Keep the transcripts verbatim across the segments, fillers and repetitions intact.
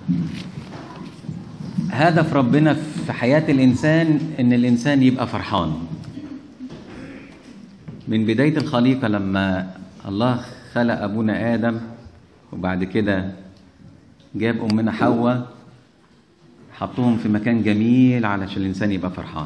هدف ربنا في حياة الإنسان إن الإنسان يبقى فرحان. من بداية الخليقة لما الله خلق أبونا آدم وبعد كده جاب أمنا حواء حطوهم في مكان جميل علشان الإنسان يبقى فرحان.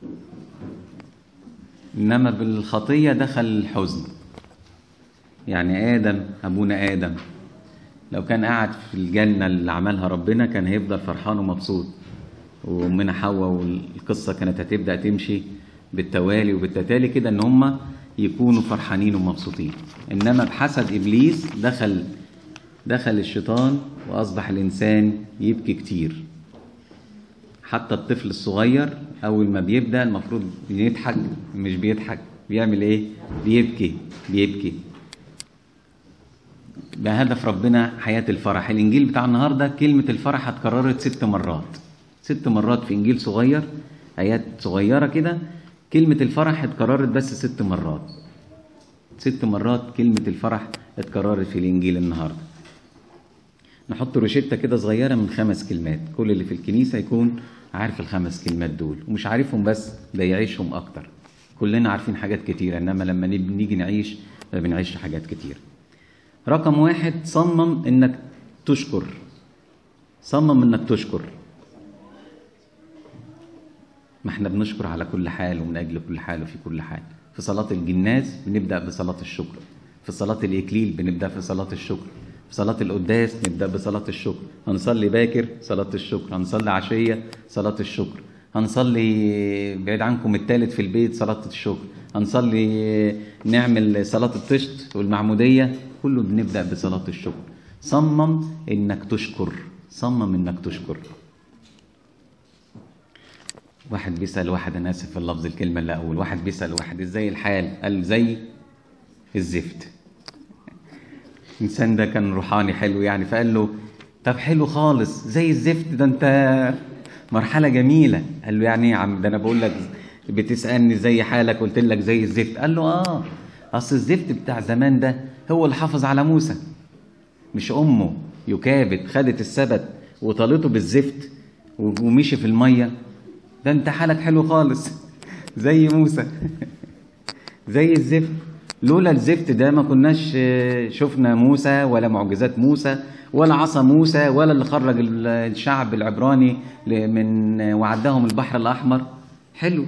إنما بالخطية دخل الحزن. يعني آدم أبونا آدم لو كان قاعد في الجنة اللي عملها ربنا كان هيفضل فرحان ومبسوط، وأمنا حواء والقصة كانت هتبدأ تمشي بالتوالي وبالتتالي كده إن هم يكونوا فرحانين ومبسوطين. إنما بحسد إبليس دخل دخل الشيطان وأصبح الإنسان يبكي كتير. حتى الطفل الصغير أول ما بيبدأ المفروض يضحك، مش بيضحك، بيعمل إيه؟ بيبكي بيبكي. بهدف ربنا حياة الفرح. الإنجيل بتاع النهاردة كلمة الفرح اتكررت ست مرات ست مرات في إنجيل صغير، آيات صغيرة كده. كلمة الفرح اتكررت بس ست مرات ست مرات كلمة الفرح اتكررت في الإنجيل النهاردة. نحط روشتة كده صغيرة من خمس كلمات، كل اللي في الكنيسة يكون عارف الخمس كلمات دول، ومش عارفهم بس ده يعيشهم أكتر. كلنا عارفين حاجات كتيرة، إنما لما نيجي نعيش ما بنعيش حاجات كتير. رقم واحد، صمم إنك تشكر. صمم إنك تشكر. ما احنا بنشكر على كل حال ومن أجل كل حال وفي كل حال. في صلاة الجناز بنبدأ بصلاة الشكر، في صلاة الإكليل بنبدأ في صلاة الشكر، في صلاة القداس نبدأ بصلاة الشكر. هنصلي باكر صلاة الشكر، هنصلي عشية صلاة الشكر، هنصلي بعيد عنكم الثالث في البيت صلاة الشكر، هنصلي نعمل صلاة الطشت والمعمودية، كله بنبدأ بصلاة الشكر. صمم إنك تشكر. صمم إنك تشكر. واحد بيسأل واحد، أنا آسف في اللفظ الكلمة اللي أقول، واحد بيسأل واحد إزاي الحال؟ قال زي الزفت. الإنسان ده كان روحاني حلو يعني، فقال له طب حلو خالص زي الزفت، ده أنت مرحلة جميلة. قال له يعني إيه يا عم؟ ده أنا بقول لك بتسألني زي حالك قلت لك زي الزفت. قال له آه أصل الزفت بتاع زمان ده هو اللي حافظ على موسى، مش أمه يكابد خدت السبت وطالته بالزفت ومشي في المية. ده أنت حالك حلو خالص زي موسى زي الزفت. لولا الزفت ده ما كناش شفنا موسى ولا معجزات موسى ولا عصا موسى ولا اللي خرج الشعب العبراني من وعدهم البحر الأحمر. حلو.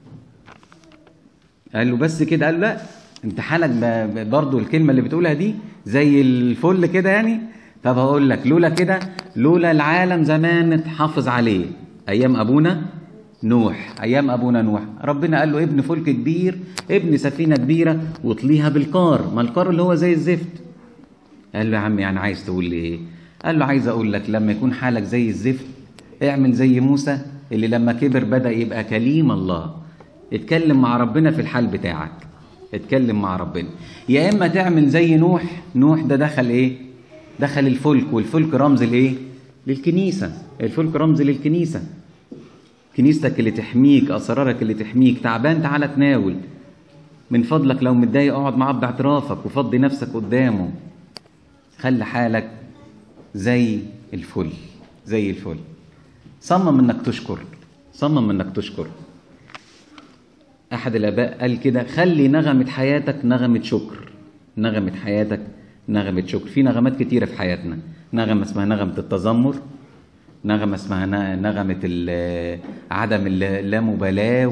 قال له بس كده؟ قال لا انت حالك برضو الكلمة اللي بتقولها دي زي الفل كده يعني. طب هقول لك لولا كده، لولا العالم زمان اتحافظ عليه أيام أبونا نوح. أيام أبونا نوح ربنا قال له ابن فلك كبير، ابن سفينة كبيرة واطليها بالقار. ما القار اللي هو زي الزفت. قال له يا عم يعني عايز تقول لي ايه؟ قال له عايز اقول لك لما يكون حالك زي الزفت اعمل زي موسى اللي لما كبر بدأ يبقى كليم الله. اتكلم مع ربنا في الحال بتاعك، اتكلم مع ربنا. يا اما تعمل زي نوح. نوح ده دخل ايه؟ دخل الفلك، والفلك رمز لايه؟ للكنيسة. الفلك رمز للكنيسة، كنيستك اللي تحميك، اسرارك اللي تحميك. تعبان تعالى تناول من فضلك، لو متضايق اقعد معاه باعترافك وفضي نفسك قدامه. خلي حالك زي الفل زي الفل. صمم انك تشكر. صمم انك تشكر. احد الاباء قال كده خلي نغمة حياتك نغمة شكر. نغمة حياتك نغمة شكر. في نغمات كتيرة في حياتنا. نغمة اسمها نغمة التذمر، نغمة اسمها نغمة عدم اللامبالاة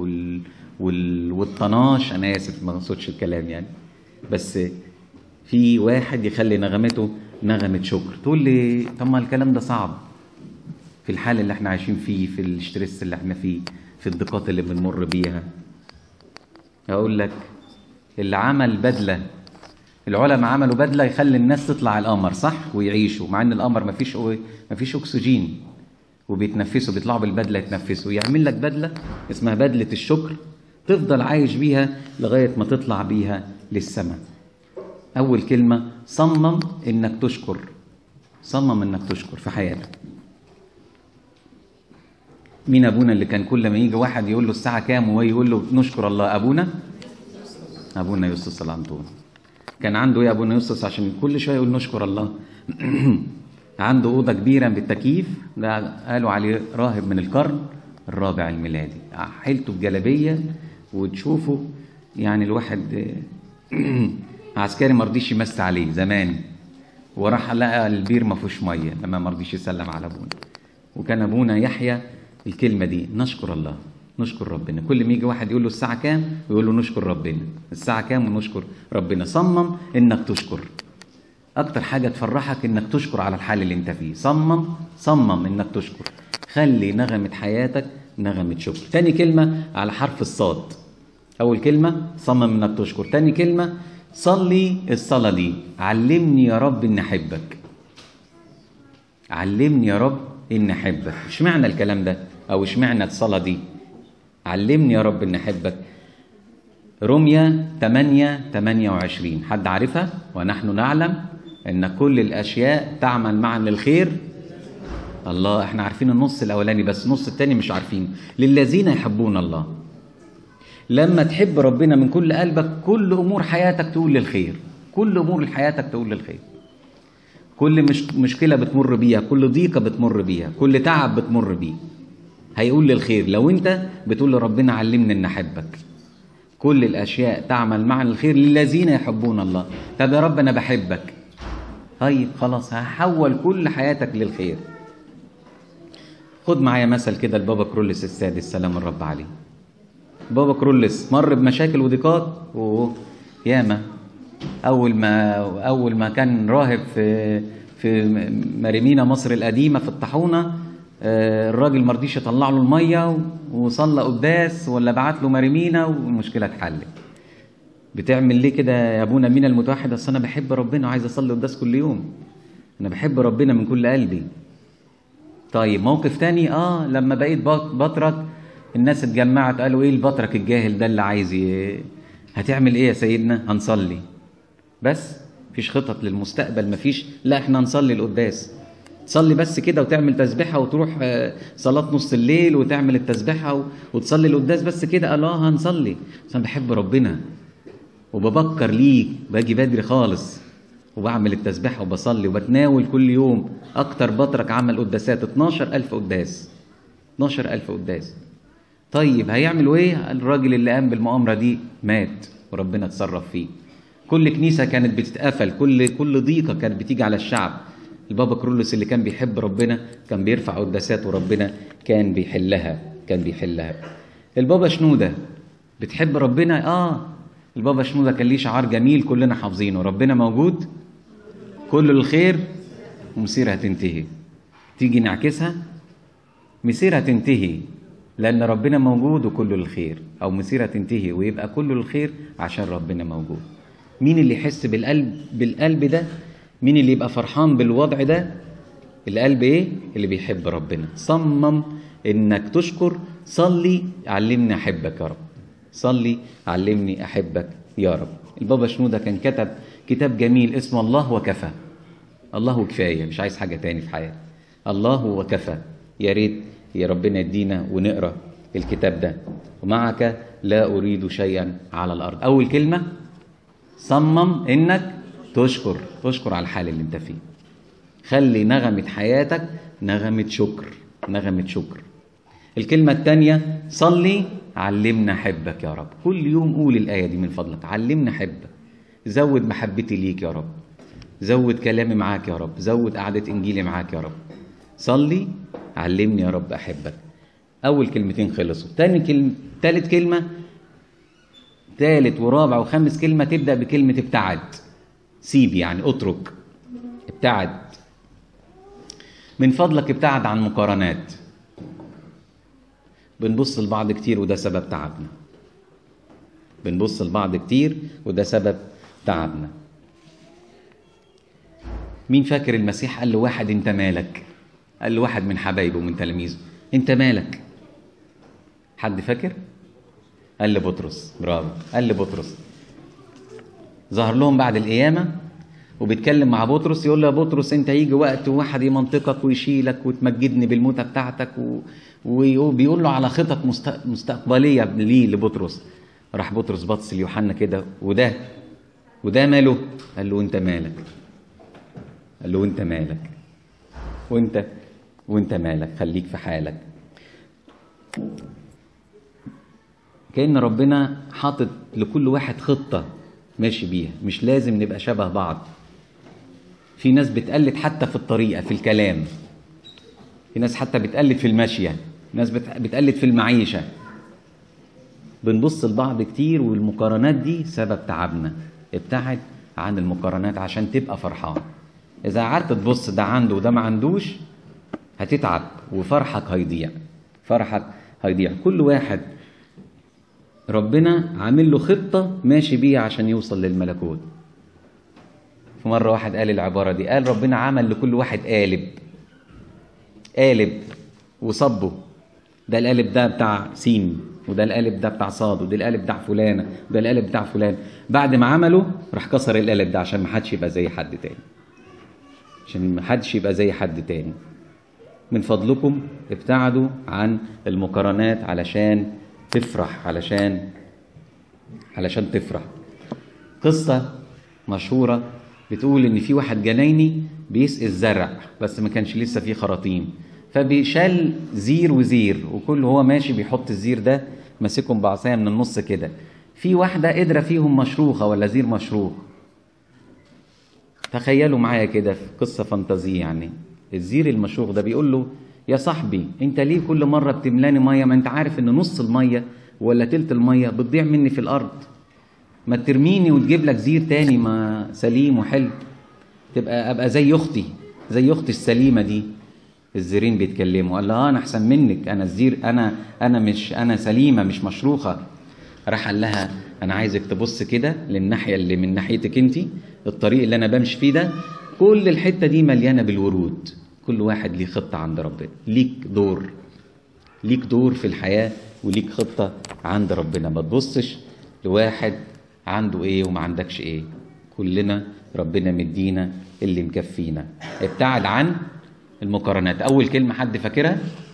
والطناش. انا اسف ما اقصدش الكلام يعني، بس في واحد يخلي نغمته نغمة شكر. تقول لي طب ما الكلام ده صعب في الحال اللي احنا عايشين فيه، في الستريس اللي احنا فيه، في الضيقات اللي بنمر بيها. اقول لك اللي عمل بدلة، العلماء عملوا بدلة يخلي الناس تطلع القمر صح ويعيشوا، مع ان القمر مفيش مفيش اكسجين وبيتنفسوا، بيطلعوا بالبدلة يتنفسوا. يعمل لك بدلة اسمها بدلة الشكر تفضل عايش بيها لغاية ما تطلع بيها للسماء. أول كلمة صمم إنك تشكر. صمم إنك تشكر في حياتك. مين أبونا اللي كان كل ما يجي واحد يقول له الساعة كام وهو يقول له نشكر الله؟ أبونا أبونا يوسف العنطون. كان عنده إيه أبونا يوسف عشان كل شوية يقول نشكر الله؟ عنده اوضه كبيره بالتكييف، ده قالوا عليه راهب من القرن الرابع الميلادي، حيلته بجلابيه وتشوفوا يعني الواحد عسكري ما رضيش يمس عليه زمان، وراح لقى البير ما فيهوش ميه لما ما رضيش يسلم على ابونا. وكان ابونا يحيى الكلمه دي، نشكر الله، نشكر ربنا. كل ما يجي واحد يقول له الساعه كام ويقول له نشكر ربنا، الساعه كام ونشكر ربنا. صمم انك تشكر، اكتر حاجه تفرحك انك تشكر على الحال اللي انت فيه. صمم صمم انك تشكر، خلي نغمه حياتك نغمه شكر. تاني كلمه على حرف الصاد. اول كلمه صمم انك تشكر، تاني كلمه صلي الصلاه دي، علمني يا رب ان احبك. علمني يا رب ان احبك. اشمعنى الكلام ده او اشمعنى الصلاه دي؟ علمني يا رب ان احبك. رمية ثمانية ثمانية وعشرين، حد عارفها؟ ونحن نعلم ان كل الاشياء تعمل معا للخير. الله، احنا عارفين النص الاولاني بس، النص الثاني مش عارفين. للذين يحبون الله. لما تحب ربنا من كل قلبك كل امور حياتك تقول للخير، كل امور حياتك تقول للخير. كل مش مشكله بتمر بيها، كل ضيقه بتمر بيها، كل تعب بتمر بيه هيقول للخير لو انت بتقول لربنا علمني ان احبك. كل الاشياء تعمل معا للخير للذين يحبون الله. طب يا رب انا بحبك، طيب خلاص هحول كل حياتك للخير. خد معايا مثل كده البابا كرولس السادس سلام الرب عليه. بابا كرولس مر بمشاكل وضيقات وياما. اول ما اول ما كان راهب في في مريمينا مصر القديمه في الطاحونه، الراجل ما رضيش يطلع له الميه وصلى قداس ولا بعت له مريمينا والمشكله اتحلت. بتعمل ليه كده يا ابونا مينا المتوحد؟ اصل انا بحب ربنا وعايز اصلي قداس كل يوم، انا بحب ربنا من كل قلبي. طيب موقف تاني، اه لما بقيت بطرك الناس اتجمعت قالوا ايه البطرك الجاهل ده اللي عايز ي... هتعمل ايه يا سيدنا؟ هنصلي بس، مفيش خطط للمستقبل، مفيش، لا احنا هنصلي القداس. تصلي بس كده وتعمل تسبيحه وتروح صلاه نص الليل وتعمل التسبيحه وتصلي القداس بس كده؟ قال اه هنصلي بس انا بحب ربنا وببكر ليه، باجي بدري خالص وبعمل التسبيحه وبصلي وبتناول كل يوم. اكتر بطرك عمل قداسات اتناشر ألف قداس، اتناشر ألف قداس. طيب هيعملوا ايه؟ الراجل اللي قام بالمؤامره دي مات وربنا اتصرف فيه. كل كنيسه كانت بتتقفل، كل كل ضيقه كانت بتيجي على الشعب. البابا كرولوس اللي كان بيحب ربنا كان بيرفع قداسات وربنا كان بيحلها، كان بيحلها. البابا شنوده بتحب ربنا؟ اه البابا شنوده كان ليه شعار جميل كلنا حافظينه، ربنا موجود كل الخير ومصيرها تنتهي. تيجي نعكسها، مصيرها تنتهي لأن ربنا موجود وكل الخير، أو مصيرها تنتهي ويبقى كل الخير عشان ربنا موجود. مين اللي يحس بالقلب بالقلب ده؟ مين اللي يبقى فرحان بالوضع ده؟ القلب ايه؟ اللي بيحب ربنا. صمم انك تشكر، صلي علمني احبك يا رب، صلي علمني احبك يا رب. البابا شنودة كان كتب كتاب جميل اسمه الله وكفى. الله كفايه، مش عايز حاجه تاني في حياتي، الله وكفى. يا ريت يا ربنا يدينا ونقرا الكتاب ده. ومعك لا اريد شيئا على الارض. اول كلمه صمم انك تشكر، تشكر على الحال اللي انت فيه. خلي نغمه حياتك نغمه شكر، نغمه شكر. الكلمه الثانيه صلي علمنا احبك يا رب. كل يوم قول الايه دي من فضلك، علمنا احبك. زود محبتي ليك يا رب، زود كلامي معاك يا رب، زود قعده انجيلي معاك يا رب. صلي علمني يا رب احبك. اول كلمتين خلصوا. تاني كلمه، تالت كلمه، تالت ورابع وخامس كلمه تبدا بكلمه ابتعد. سيب يعني اترك، ابتعد من فضلك، ابتعد عن مقارنات. بنبص لبعض كتير وده سبب تعبنا، بنبص لبعض كتير وده سبب تعبنا. مين فاكر المسيح قال له واحد انت مالك؟ قال له واحد من حبايبه من تلاميذه انت مالك؟ حد فاكر؟ قال لبطرس، برافو، قال لبطرس. ظهر لهم بعد القيامه وبيتكلم مع بطرس، يقول له يا بطرس انت يجي وقت واحد يمنطقك ويشيلك وتمجدني بالموتى بتاعتك و... وبيقول له على خطط مست... مستقبليه ليه لبطرس. راح بطرس بص ليوحنا كده، وده وده ماله؟ قال له انت مالك؟ قال له انت مالك؟ وانت وانت مالك، خليك في حالك. كأن ربنا حاطط لكل واحد خطة ماشي بيها، مش لازم نبقى شبه بعض. في ناس بتقلد حتى في الطريقة، في الكلام، في ناس حتى بتقلد في المشية، ناس بتقلد في المعيشة. بنبص لبعض كتير، والمقارنات دي سبب تعبنا. ابتعد عن المقارنات عشان تبقى فرحان. إذا قعدت تبص ده عنده وده ما عندوش هتتعب، وفرحك هيضيع، فرحك هيضيع. كل واحد ربنا عامل له خطة ماشي بيها عشان يوصل للملكوت. في مرة واحد قال العبارة دي، قال ربنا عمل لكل واحد قالب، قالب وصبه. ده القالب ده بتاع سين، وده القالب ده بتاع صاد، وده القالب بتاع فلانة، وده القالب بتاع فلان. بعد ما عمله راح كسر القالب ده عشان ما حدش يبقى زي حد تاني، عشان ما حدش يبقى زي حد تاني. من فضلكم ابتعدوا عن المقارنات علشان تفرح، علشان علشان تفرح. قصة مشهورة بتقول ان في واحد جنايني بيسقي الزرع، بس ما كانش لسه فيه خراطيم، فبيشال زير وزير، وكل هو ماشي بيحط الزير ده ماسكهم بعصايه من النص كده. في واحدة قدرة فيهم مشروخة ولا زير مشروخ. تخيلوا معايا كده في قصة فانتازية، يعني الزير المشروخ ده بيقول له يا صاحبي انت ليه كل مرة بتملاني مية؟ ما انت عارف ان نص المية ولا تلت المية بتضيع مني في الارض. ما ترميني وتجيب لك زير تاني ما سليم وحلو، تبقى ابقى زي اختي، زي اختي السليمة دي. الزيرين بيتكلموا، قال لها انا احسن منك، انا الزير انا انا مش انا سليمة مش مشروخة. راح قال لها انا عايزك تبص كده للناحية اللي من ناحيتك انت، الطريق اللي انا بمشي فيه ده كل الحتة دي مليانة بالورود. كل واحد ليه خطة عند ربنا، ليك دور، ليك دور في الحياة وليك خطة عند ربنا. ما تبصش لواحد عنده ايه وما عندكش ايه، كلنا ربنا مدينا اللي مكفينا. ابتعد عن المقارنات. اول كلمة حد فاكرها؟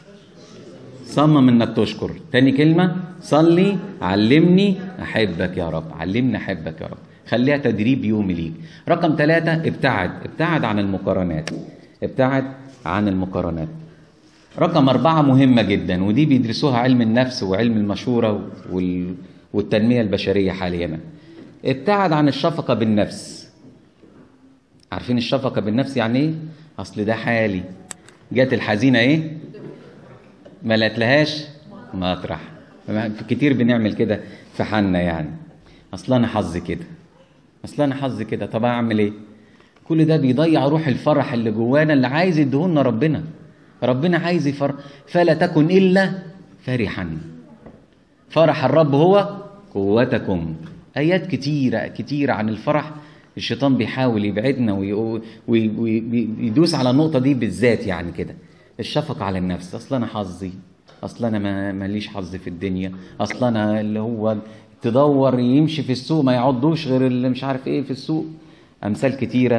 صمم انك تشكر. تاني كلمة صلي علمني احبك يا رب، علمني احبك يا رب، خليها تدريب يومي ليك. رقم ثلاثة ابتعد، ابتعد عن المقارنات، ابتعد عن المقارنات. رقم أربعة مهمة جدا، ودي بيدرسوها علم النفس وعلم المشورة والتنمية البشرية حاليا. ابتعد عن الشفقة بالنفس. عارفين الشفقة بالنفس يعني ايه؟ اصل ده حالي، جات الحزينة ايه ما لقيتلهاش مطرح. كتير بنعمل كده في حالنا، يعني اصل انا حظي كده، اصل انا حظي كده، طب اعمل ايه؟ كل ده بيضيع روح الفرح اللي جوانا اللي عايز يدهولنا ربنا. ربنا عايز يفرح، فلا تكن الا فرحا، فرح الرب هو قوتكم. ايات كتيره كتيره عن الفرح. الشيطان بيحاول يبعدنا ويدوس على النقطه دي بالذات، يعني كده الشفقه على النفس. اصل انا حظي، اصل انا ما ماليش حظ في الدنيا، اصل انا اللي هو تدور يمشي في السوق ما يعضوش غير اللي مش عارف ايه في السوق. امثال كتيره.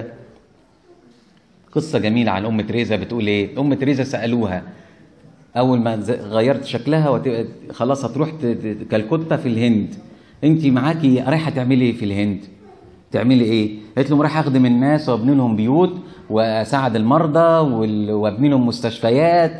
قصه جميله عن ام تريزا بتقول ايه. ام تريزا سالوها اول ما غيرت شكلها وتبقى خلاص هتروح كالكوتا في الهند، انت معاكي رايحه تعملي ايه في الهند؟ تعملي ايه؟ قالت لهم رايحه اخدم الناس وابني لهم بيوت واساعد المرضى وابني لهم مستشفيات.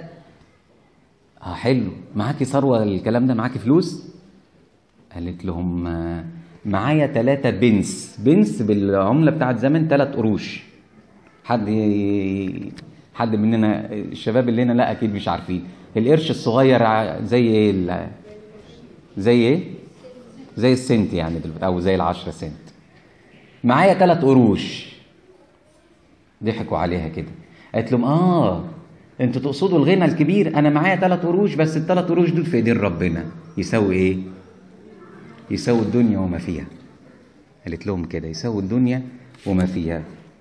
اه حلو، معاكي ثروه الكلام ده، معاكي فلوس؟ قالت لهم معايا ثلاثة بنس. بنس بالعمله بتاعت زمان ثلاث قروش. حد حد مننا الشباب اللي هنا لا اكيد مش عارفين القرش الصغير زي ايه؟ زي ايه؟ زي السنت يعني او زي العشرة سنت. معايا ثلاث قروش. ضحكوا عليها كده. قالت لهم اه انتوا تقصدوا الغنى الكبير؟ انا معايا ثلاث قروش، بس الثلاث قروش دول في ايدين ربنا يساوي ايه؟ يساوي الدنيا وما فيها. قالت لهم كده يساوي الدنيا وما فيها.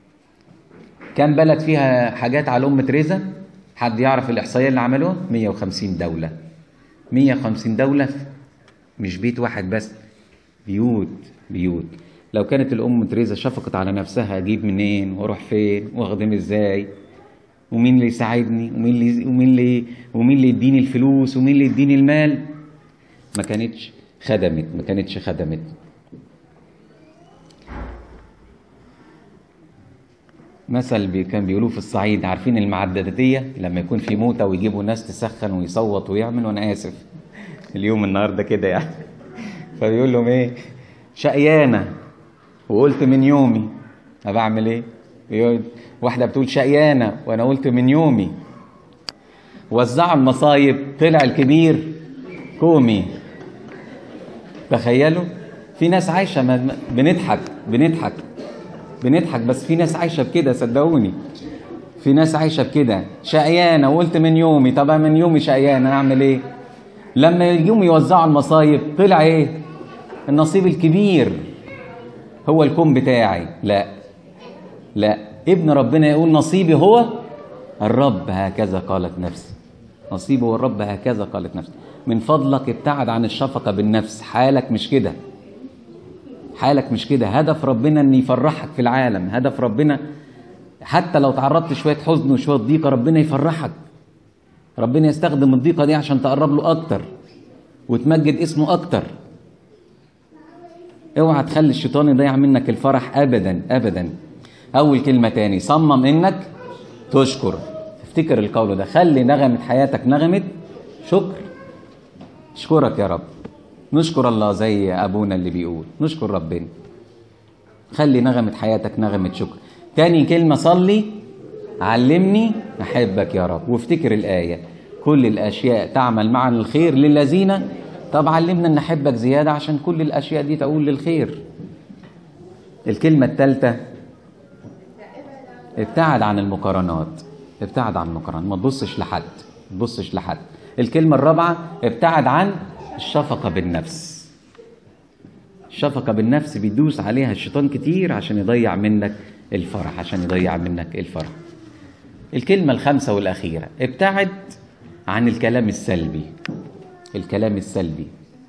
كان بلد فيها حاجات على ام تريزا؟ حد يعرف الاحصائيه اللي عملوها؟ مية وخمسين دوله. مية وخمسين دوله، مش بيت واحد بس، بيوت بيوت. لو كانت الام تريزا شفقت على نفسها اجيب منين واروح فين واخدم ازاي ومين اللي يساعدني ومين اللي ومين اللي ومين اللي يديني الفلوس ومين اللي يديني المال، ما كانتش خدمت ما كانتش خدمت مثل بي كان بيقولوه في الصعيد، عارفين المعدداتية لما يكون في موتة ويجيبوا ناس تسخن ويصوت ويعمل، وانا اسف اليوم النهارده كده يعني. فبيقول لهم ايه؟ شقيانة وقلت من يومي، طب اعمل ايه؟ بيقول واحدة بتقول شقيانة وانا قلت من يومي، وزعوا المصايب طلع الكبير كومي. تخيلوا، في ناس عايشة ما بنضحك بنضحك بنضحك بس في ناس عايشة بكده، صدقوني في ناس عايشة بكده، شقيانة وقلت من يومي، طب من يومي شقيانة اعمل ايه؟ لما يجيهم يوزعوا المصايب طلع ايه؟ النصيب الكبير هو الكون بتاعي. لا لا، ابن ربنا يقول نصيبي هو الرب هكذا قالت نفسي، نصيبه هو الرب هكذا قالت نفسي. من فضلك ابتعد عن الشفقة بالنفس، حالك مش كده، حالك مش كده. هدف ربنا ان يفرحك في العالم، هدف ربنا حتى لو تعرضت شوية حزن وشوية ضيقة ربنا يفرحك، ربنا يستخدم الضيقة دي عشان تقرب له اكتر وتمجد اسمه اكتر. اوعى تخلي الشيطان يضيع منك الفرح ابدا ابدا. اول كلمة تاني، صمم انك تشكر. افتكر القول ده، خلي نغمة حياتك نغمة شكر. اشكرك يا رب، نشكر الله زي ابونا اللي بيقول نشكر ربنا. خلي نغمة حياتك نغمة شكر. تاني كلمة، صلي علمني احبك يا رب. وافتكر الآية، كل الاشياء تعمل معا للخير للذين، طب علمنا ان نحبك زيادة عشان كل الاشياء دي تقول للخير. الكلمة الثالثة، ابتعد عن المقارنات. ابتعد عن المقارنات، ما تبصش لحد، ما تبصش لحد. الكلمة الرابعة، ابتعد عن الشفقة بالنفس. الشفقة بالنفس بيدوس عليها الشيطان كتير عشان يضيع منك الفرح، عشان يضيع منك الفرح. الكلمة الخامسة والأخيرة، ابتعد عن الكلام السلبي. الكلام السلبي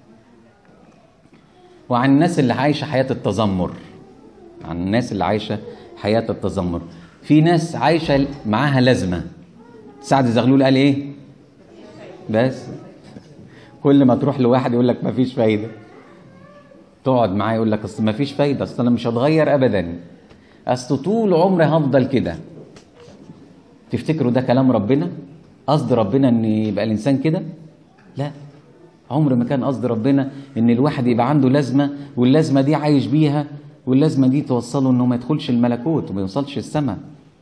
وعن الناس اللي عايشة حياة التذمر. عن الناس اللي عايشة حياة التذمر. في ناس عايشة معاها لازمة. سعد زغلول قال ايه؟ بس كل ما تروح لواحد يقول لك مفيش فايدة، تقعد معاه يقول لك اصل مفيش فايدة، اصل انا مش هتغير ابدا، اصل طول عمري هفضل كده. تفتكروا ده كلام ربنا؟ قصد ربنا ان يبقى الانسان كده؟ لا، عمر ما كان قصد ربنا ان الواحد يبقى عنده لازمة واللازمة دي عايش بيها واللازمة دي توصله انه ما يدخلش الملكوت وما يوصلش السماء.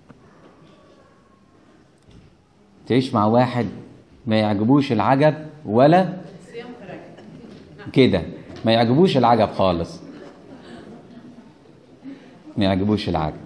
تعيش مع واحد ما يعجبوش العجب ولا كده، ما يعجبوش العجب خالص، ما يعجبوش العجب.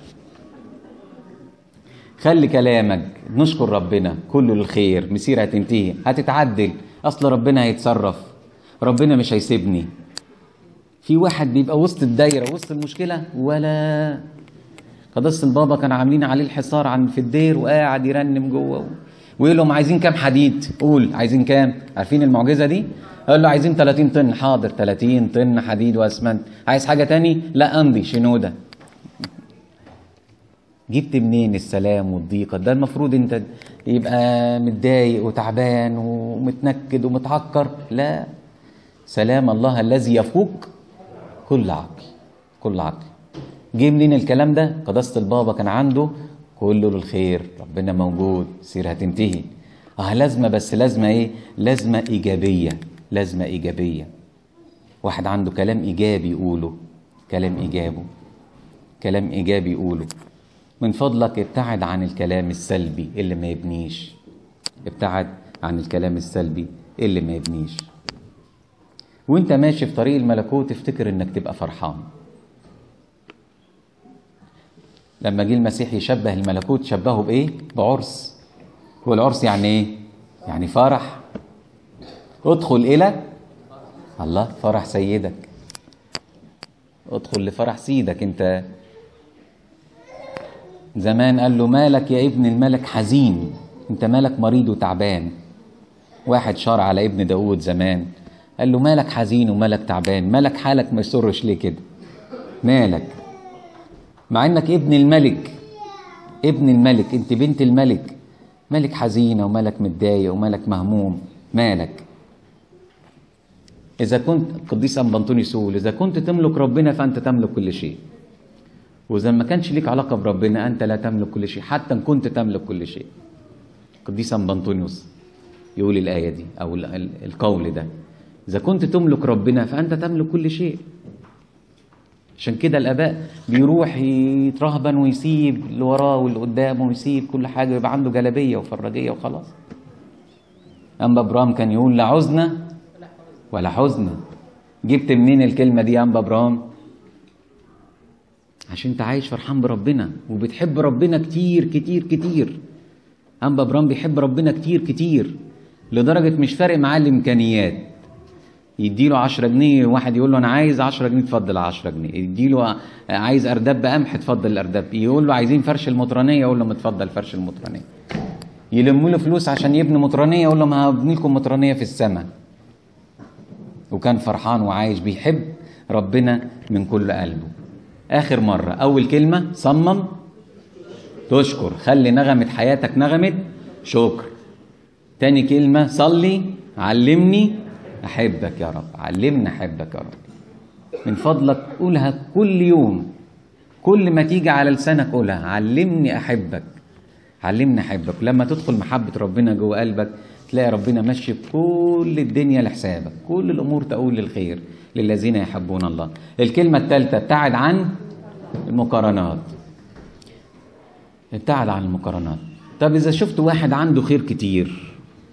خلي كلامك نشكر ربنا كله للخير، مسيرة هتنتهي، هتتعدل، اصل ربنا هيتصرف، ربنا مش هيسيبني. في واحد بيبقى وسط الدايرة وسط المشكلة ولا قداسة البابا كان عاملين عليه الحصار عن في الدير وقاعد يرنم جوه ويقول لهم عايزين كام حديد؟ قول عايزين كام؟ عارفين المعجزة دي؟ قال له عايزين ثلاثين طن. حاضر، ثلاثين طن حديد واسمنت. عايز حاجة تاني؟ لا امضي شنودة. جبت منين السلام والضيقة؟ ده المفروض انت يبقى متضايق وتعبان ومتنكد ومتعكر. لا، سلام الله الذي يفوق كل عقل، كل عقل. جه منين الكلام ده؟ قداسة البابا كان عنده كله للخير، ربنا موجود، سير هتنتهي. اه لازمة، بس لازمة ايه؟ لازمة ايجابية، لازمة ايجابية. واحد عنده كلام ايجابي يقوله، كلام ايجابي، كلام ايجابي يقوله. من فضلك ابتعد عن الكلام السلبي اللي ما يبنيش. ابتعد عن الكلام السلبي اللي ما يبنيش. وانت ماشي في طريق الملكوت افتكر انك تبقى فرحان. لما جه المسيح يشبه الملكوت شبهه بايه؟ بعرس. هو العرس يعني ايه؟ يعني فرح. ادخل الى الله فرح سيدك، ادخل لفرح سيدك. انت زمان قال له مالك يا ابن الملك حزين، انت مالك مريض وتعبان. واحد شار على ابن داود زمان قال له مالك حزين ومالك تعبان، مالك حالك ما يسرش ليه كده؟ مالك؟ مع انك ابن الملك، ابن الملك، انت بنت الملك، مالك حزينة ومالك متضايق ومالك مهموم، مالك؟ إذا كنت قديس أنبا أنطونيوس يقول إذا كنت تملك ربنا فأنت تملك كل شيء. وإذا ما كانش ليك علاقة بربنا أنت لا تملك كل شيء، حتى إن كنت تملك كل شيء. قديس أنبنطونيوس يقول الآية دي أو القول ده، إذا كنت تملك ربنا فأنت تملك كل شيء. عشان كده الآباء بيروح يترهبن ويسيب اللي وراه واللي قدامه ويسيب كل حاجة ويبقى عنده جلابية وفراجية وخلاص. أنبا برام كان يقول لا عزنا ولا حزنا. جبت منين الكلمة دي يا أنبا برام؟ عشان انت عايش فرحان بربنا وبتحب ربنا كتير كتير كتير. أنبا برام بيحب ربنا كتير كتير لدرجة مش فارق معاه الإمكانيات. يديله عشرة جنيه، واحد يقول له أنا عايز عشرة جنيه، اتفضل عشرة جنيه. يديله عايز أرداب بقمح، اتفضل الأرداب. يقول له عايزين فرش المطرانية، يقول له متفضل فرش المطرانية. يلموا له فلوس عشان يبني مطرانية، يقول له ما هبني لكم مطرانية في السماء. وكان فرحان وعايش بيحب ربنا من كل قلبه. آخر مرة أول كلمة صمم تشكر، خلي نغمة حياتك نغمة شكر. تاني كلمة صلي علمني أحبك يا رب، علمنا أحبك يا رب. من فضلك قولها كل يوم، كل ما تيجي على لسانك قولها علمني أحبك، علمني أحبك. لما تدخل محبة ربنا جوه قلبك تلاقي ربنا ماشي كل الدنيا لحسابك، كل الأمور تقول للخير للذين يحبون الله. الكلمة الثالثة ابتعد عن المقارنات. ابتعد عن المقارنات. طب إذا شفت واحد عنده خير كتير،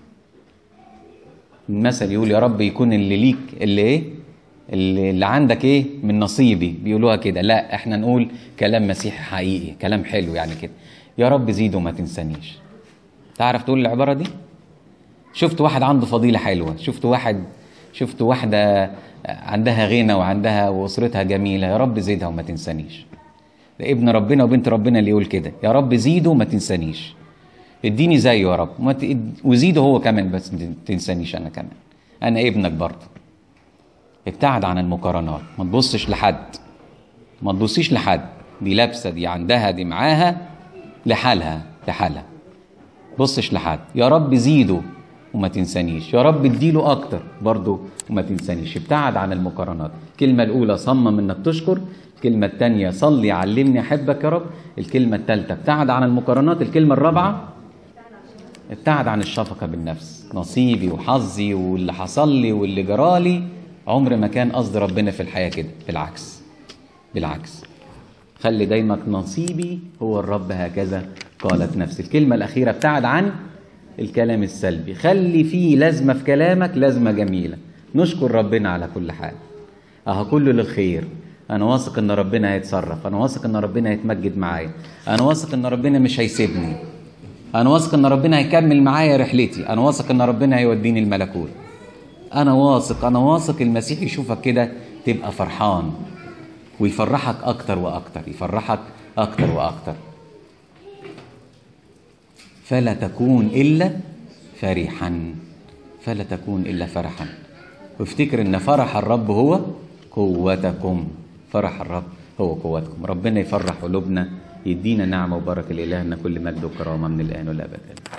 المثل يقول يا رب يكون اللي ليك اللي ايه اللي, اللي عندك ايه من نصيبي، بيقولوها كده. لا، احنا نقول كلام مسيحي حقيقي، كلام حلو يعني كده، يا رب زيد وما تنسانيش. تعرف تقول العبارة دي؟ شفت واحد عنده فضيلة حلوة، شفت واحد شفت واحدة عندها غنى وعندها وأسرتها جميلة، يا رب زيدها وما تنسانيش. ده ابن ربنا وبنت ربنا اللي يقول كده، يا رب زيده وما تنسانيش، اديني زيه يا رب وزيده هو كمان، بس ما تنسانيش انا كمان، انا ابنك برضه. ابتعد عن المقارنات، ما تبصش لحد، ما تبصيش لحد، دي لابسه، دي عندها، دي معاها، لحالها لحالها. بصش لحد، يا رب زيده وما تنسانيش، يا رب اديله اكتر برضه وما تنسانيش. ابتعد عن المقارنات. الكلمه الاولى صمم انك تشكر، الكلمه الثانيه صلي علمني احبك يا رب، الكلمه الثالثه ابتعد عن المقارنات، الكلمه الرابعه ابتعد عن الشفقة بالنفس. نصيبي وحظي واللي حصل لي واللي جرالي عمر ما كان قصد ربنا في الحياة كده، بالعكس بالعكس. خلي دايما نصيبي هو الرب هكذا قالت نفسي. الكلمة الأخيرة ابتعد عن الكلام السلبي. خلي فيه لازمة في كلامك، لازمة جميلة، نشكر ربنا على كل حال، أهو كله للخير. أنا واثق إن ربنا هيتصرف، أنا واثق إن ربنا هيتمجد معايا، أنا واثق إن ربنا مش هيسيبني، أنا واثق إن ربنا هيكمل معايا رحلتي، أنا واثق إن ربنا هيوديني الملكوت. أنا واثق أنا واثق المسيح يشوفك كده تبقى فرحان ويفرحك أكتر وأكتر، يفرحك أكتر وأكتر. فلا تكون إلا فرحا، فلا تكون إلا فرحا. وافتكر إن فرح الرب هو قوتكم، فرح الرب هو قوتكم. ربنا يفرح قلوبنا، يدينا نعمة وبركة لإلهنا كل مجد وكرامة من الآن والأبد.